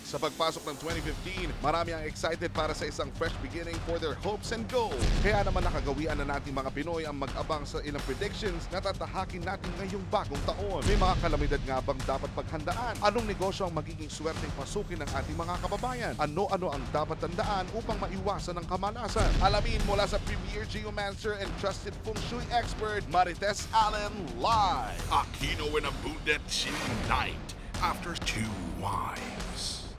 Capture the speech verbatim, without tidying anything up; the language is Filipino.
Sa pagpasok ng twenty fifteen, marami ang excited para sa isang fresh beginning for their hopes and goals. Kaya naman nakagawian na nating mga Pinoy ang mag-abang sa ilang predictions na tatahakin natin ngayong bagong taon. May mga kalamidad nga bang dapat paghandaan? Anong negosyo ang magiging swerteng pasukin ng ating mga kababayan? Ano-ano ang dapat tandaan upang maiwasan ang kamalasan? Alamin mula sa Premier Geomancer and trusted Feng Shui expert, Marites Allen, live! Aquino and Abundet Night after two wine.